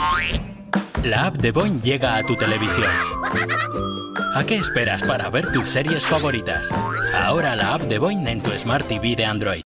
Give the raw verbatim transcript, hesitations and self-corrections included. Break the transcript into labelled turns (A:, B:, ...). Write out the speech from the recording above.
A: La app de Boing llega a tu televisión. ¿A qué esperas para ver tus series favoritas? Ahora la app de Boing en tu Smart T V de Android.